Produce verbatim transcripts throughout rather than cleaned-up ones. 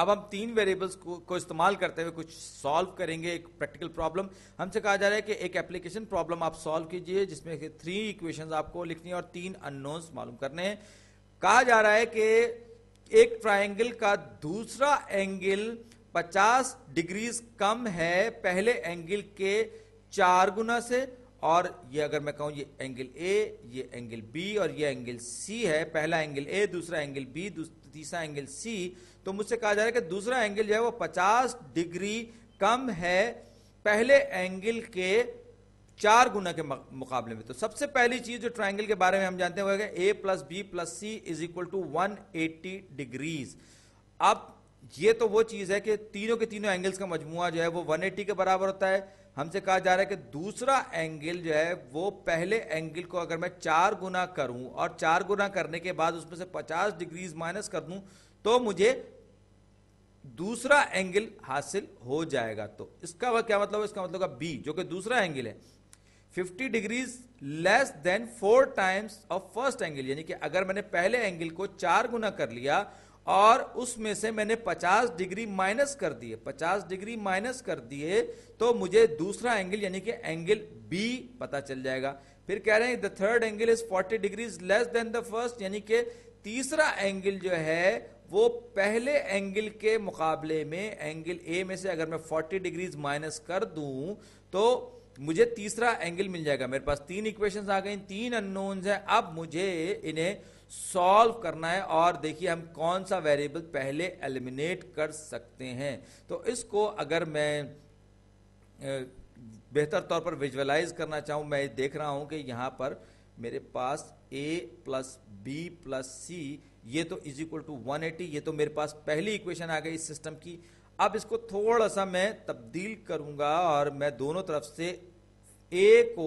अब हम तीन वेरिएबल्स को, को इस्तेमाल करते हुए कुछ सॉल्व करेंगे एक प्रैक्टिकल प्रॉब्लम। हमसे कहा जा रहा है कि एक एप्लीकेशन प्रॉब्लम आप सॉल्व कीजिए जिसमें थ्री इक्वेशंस आपको लिखनी है और तीन अननोन्स मालूम करने हैं। कहा जा रहा है कि एक ट्रायंगल का दूसरा एंगल पचास डिग्रीज कम है पहले एंगल के चार गुना से, और ये अगर मैं कहूं ये एंगल ए, ये एंगल बी और ये एंगल सी है। पहला एंगल ए, दूसरा एंगल बी, तीसरा एंगल सी। तो मुझसे कहा जा रहा है कि दूसरा एंगल जो है वो पचास डिग्री कम है पहले एंगल के चार गुना के मुकाबले में। तो सबसे पहली चीज जो ट्रायंगल के बारे में हम जानते हैं A plus B plus C is equal to one eighty degrees. अब ये तो वो चीज है कि तीनों के तीनों एंगल्स का मजमुआ जो है वो वन एटी के बराबर होता है। हमसे कहा जा रहा है कि दूसरा एंगल जो है वो पहले एंगल को अगर मैं चार गुना करूं और चार गुना करने के बाद उसमें से पचास डिग्रीज माइनस कर दूं तो मुझे दूसरा एंगल हासिल हो जाएगा। तो इसका क्या मतलब है? इसका मतलब बी जो कि दूसरा एंगल है fifty degrees less than four times of first angle, यानी कि अगर मैंने पहले एंगल को चार गुना कर लिया और उसमें से मैंने पचास डिग्री माइनस कर दिए पचास डिग्री माइनस कर दिए तो मुझे दूसरा एंगल यानी कि एंगल बी पता चल जाएगा। फिर कह रहे हैं the third angle is forty degrees less than the first, यानी कि तीसरा एंगल जो है वो पहले एंगल के मुकाबले में एंगल ए में से अगर मैं फोर्टी डिग्रीज माइनस कर दूं तो मुझे तीसरा एंगल मिल जाएगा। मेरे पास तीन इक्वेशंस आ गई, तीन अननोन्स हैं। अब मुझे इन्हें सॉल्व करना है और देखिए हम कौन सा वेरिएबल पहले एलिमिनेट कर सकते हैं। तो इसको अगर मैं बेहतर तौर पर विजुअलाइज करना चाहूं, मैं देख रहा हूं कि यहां पर मेरे पास a plus B plus C ये तो is equal to one eighty, ये तो मेरे पास पहली इक्वेशन आ गई इस सिस्टम की। अब इसको थोड़ा सा मैं तब्दील करूंगा और मैं दोनों तरफ से a को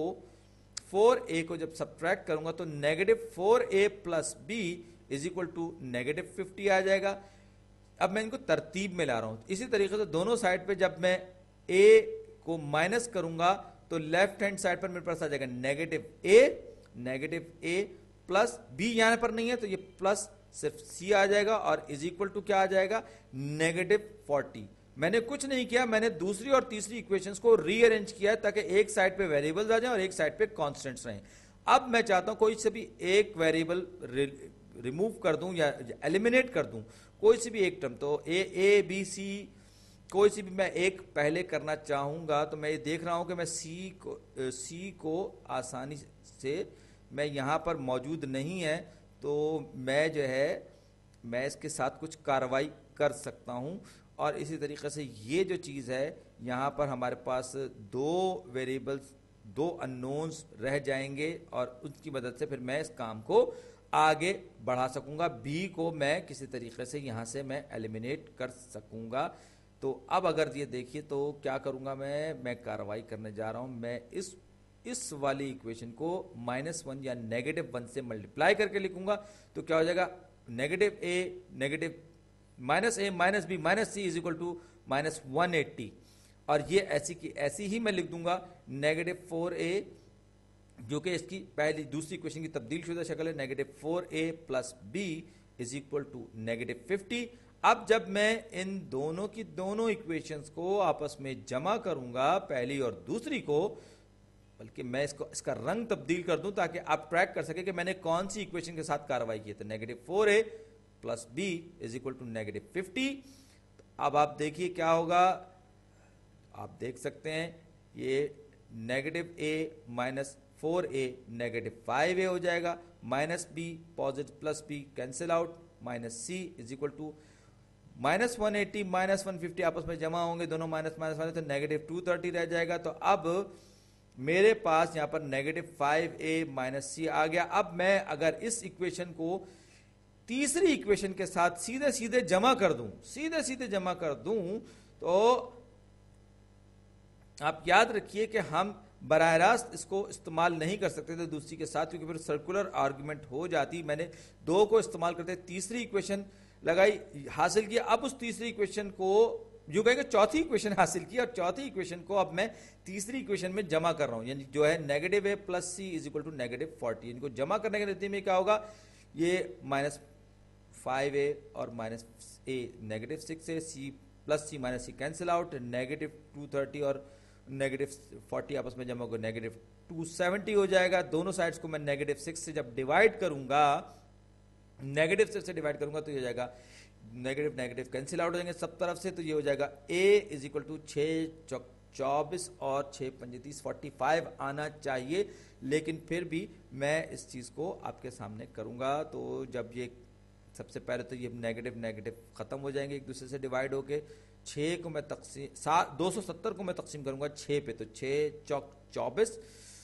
फोर ए को जब सब्ट्रैक्ट करूंगा तो negative four A plus B is equal to negative fifty आ जाएगा। अब मैं इनको तरतीब में ला रहा हूं। इसी तरीके से दोनों साइड पे जब मैं a को माइनस करूंगा तो लेफ्ट हैंड साइड पर मेरे पास आ जाएगा negative a, negative a plus b, यहां पर नहीं है तो ये प्लस सिर्फ c आ जाएगा और इज इक्वल टू क्या आ जाएगा नेगेटिव फोर्टी। मैंने कुछ नहीं किया, मैंने दूसरी और तीसरी इक्वेशंस को रीअरेंज किया है ताकि एक साइड पे वेरिएबल्स आ जाएं और एक साइड पे कांस्टेंट्स रहें। अब मैं चाहता हूं कोई से भी एक वेरिएबल रिमूव कर दूं या एलिमिनेट कर दूं, कोई सी भी एक टर्म। तो ए ए बी सी कोई सी भी मैं एक पहले करना चाहूंगा तो मैं ये देख रहा हूं कि मैं सी को सी को आसानी से मैं यहां पर मौजूद नहीं है तो मैं जो है मैं इसके साथ कुछ कार्रवाई कर सकता हूं। और इसी तरीके से ये जो चीज़ है यहाँ पर हमारे पास दो वेरिएबल्स दो अननोन्स रह जाएंगे और उसकी मदद से फिर मैं इस काम को आगे बढ़ा सकूंगा। बी को मैं किसी तरीके से यहाँ से मैं एलिमिनेट कर सकूंगा। तो अब अगर ये देखिए तो क्या करूंगा मैं मैं कार्रवाई करने जा रहा हूँ। मैं इस इस वाली इक्वेशन को माइनस वन या नेगेटिव वन से मल्टीप्लाई करके लिखूंगा तो क्या हो जाएगा negative A negative minus A minus B minus C is equal to minus one eighty. और ये ऐसी की ऐसी ही मैं लिख दूंगा नेगेटिव फोर ए जो कि इसकी पहली दूसरी इक्वेशन की तब्दील शुदा शक्ल है negative four A plus B is equal to negative fifty. अब जब मैं इन दोनों की दोनों इक्वेशंस को आपस में जमा करूंगा पहली और दूसरी को, बल्कि मैं इसको इसका रंग तब्दील कर दूं ताकि आप ट्रैक कर सके कि मैंने कौन सी इक्वेशन के साथ कार्रवाई की है। तो negative four A plus B is equal to negative fifty. अब आप देखिए क्या होगा, आप देख सकते हैं ये negative A minus four A negative five A हो जाएगा, minus B positive plus B cancel out, minus C is equal to minus one eighty minus one fifty आपस में जमा होंगे दोनों माइनस माइनस माइनस तो नेगेटिव टू थर्टी रह जाएगा। तो अब मेरे पास यहां पर negative five A minus C आ गया। अब मैं अगर इस इक्वेशन को तीसरी इक्वेशन के साथ सीधे सीधे जमा कर दूं सीधे सीधे जमा कर दूं तो आप याद रखिए कि हम बराह रास्त इसको इस्तेमाल नहीं कर सकते थे दूसरी के साथ, क्योंकि फिर सर्कुलर आर्गुमेंट हो जाती। मैंने दो को इस्तेमाल करते तीसरी इक्वेशन लगाई हासिल किया। अब उस तीसरी इक्वेशन को जो कहेंगे चौथी इक्वेशन हासिल की और चौथी इक्वेशन को अब मैं तीसरी इक्वेशन में जमा कर रहा हूं, यानी जो है negative A plus C is equal to negative forty. इनको जमा करने के नतीजे में क्या होगा, ये माइनस फाइव ए और minus A negative six A, C plus C minus C cancel out, negative two thirty और नेगेटिव फोर्टी आपस में जमा होकर नेगेटिव टू सेवेंटी हो जाएगा। दोनों साइड्स को मैं नेगेटिव सिक्स से जब डिवाइड करूंगा, नेगेटिव सिक्स से डिवाइड करूंगा तो ये हो जाएगा नेगेटिव नेगेटिव कैंसिल आउट हो जाएंगे सब तरफ से, तो ये हो जाएगा ए इज इक्वल टू छः चौबीस और छः पंजे तीस फोर्टी फाइव आना चाहिए, लेकिन फिर भी मैं इस चीज़ को आपके सामने करूंगा। तो जब ये सबसे पहले तो ये नेगेटिव नेगेटिव खत्म हो जाएंगे एक दूसरे से डिवाइड होके, छः को मैं तकसीम सात दो सौ सत्तर को मैं तकसीम करूंगा छः पे, तो छः चौक चौबीस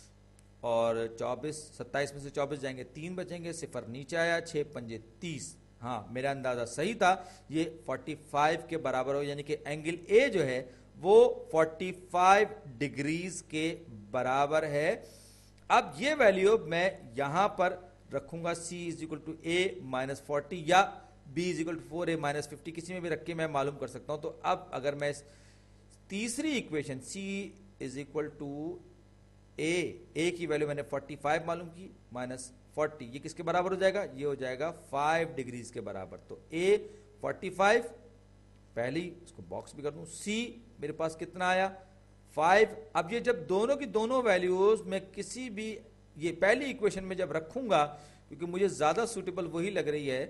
और चौबीस सत्ताईस में से चौबीस जाएंगे तीन बचेंगे, सिफर नीचे आया, छः पंजे तीस। हाँ मेरा अंदाजा सही था, ये पैंतालीस के बराबर हो, यानी कि एंगल ए जो है वो पैंतालीस डिग्रीज के बराबर है। अब ये वैल्यू मैं यहां पर रखूंगा, c is equal to A minus forty या b is equal to four A minus fifty, किसी में भी रख के मैं मालूम कर सकता हूं। तो अब अगर मैं तीसरी equation c is equal to A, A की वैल्यू मैंने पैंतालीस मालूम की माइनस फोर्टी, ये किसके बराबर हो जाएगा, ये हो जाएगा फाइव डिग्रीज के बराबर। तो a पैंतालीस, पहली इसको बॉक्स भी कर दूं, c मेरे पास कितना आया फाइव। अब ये जब दोनों की दोनों वैल्यूज मैं किसी भी ये पहली इक्वेशन में जब रखूंगा, क्योंकि मुझे ज्यादा सूटेबल वही लग रही है,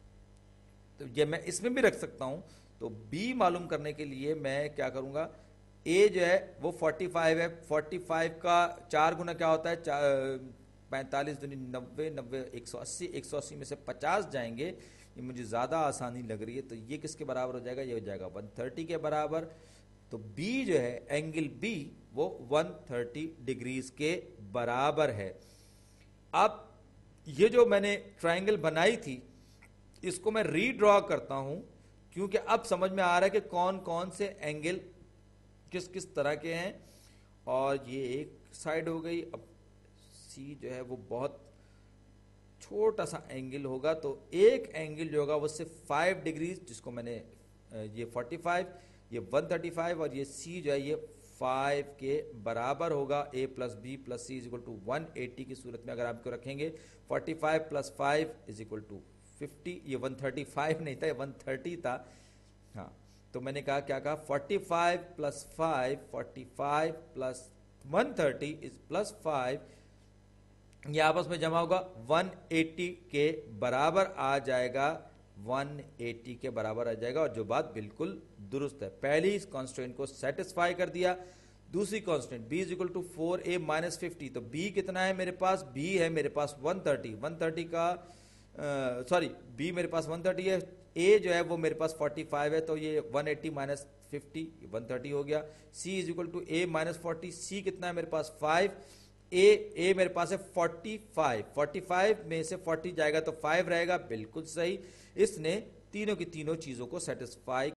तो ये मैं इसमें भी रख सकता हूं। तो b मालूम करने के लिए मैं क्या करूंगा, a जो है वो पैंतालीस है, पैंतालीस का चार गुना क्या होता है, पैंतालीस दूनी नब्बे, नब्बे एक सौ अस्सी, एक सौ अस्सी में से पचास जाएंगे, ये मुझे ज्यादा आसानी लग रही है। तो ये किसके बराबर हो जाएगा, ये हो जाएगा एक सौ तीस के बराबर। तो b जो है एंगल b वो एक सौ तीस डिग्रीज के बराबर है। अब ये जो मैंने ट्रायंगल बनाई थी इसको मैं रीड्रॉ करता हूं, क्योंकि अब समझ में आ रहा है कि कौन कौन से एंगल किस किस तरह के हैं। और ये एक साइड हो गई, अब c जो है वो बहुत छोटा सा एंगल होगा, तो एक एंगल जो होगा वो सिर्फ फाइव डिग्रीज, जिसको मैंने ये पैंतालीस, ये एक सौ पैंतीस और ये c जो है ये फाइव के बराबर होगा। a plus B plus C is equal to one eighty की सूरत में अगर आपको रखेंगे, पैंतालीस plus five is equal to fifty, ये एक सौ पैंतीस नहीं था, ये एक सौ तीस था। हाँ तो मैंने कहा क्या कहा, पैंतालीस प्लस फाइव, पैंतालीस प्लस एक सौ तीस इज प्लस फाइव, ये आपस में जमा होगा एक सौ अस्सी के बराबर आ जाएगा, एक सौ अस्सी के बराबर आ जाएगा। और जो बात बिल्कुल दुरुस्त है, पहली इस कॉन्स्टेंट को सेटिस्फाई कर दिया। दूसरी constant b is equal to four A minus fifty, तो b कितना है मेरे पास, b है मेरे पास एक सौ तीस, एक सौ तीस का सॉरी b मेरे पास एक सौ तीस है, a जो है वो मेरे पास पैंतालीस है, तो ये एक सौ अस्सी माइनस फिफ्टी एक सौ तीस हो गया। c is equal to a minus forty, c कितना है मेरे पास फाइव, a a मेरे पास है पैंतालीस, पैंतालीस में से चालीस जाएगा तो फाइव रहेगा, बिल्कुल सही। इसने तीनों की तीनों चीजों को सेटिस्फाई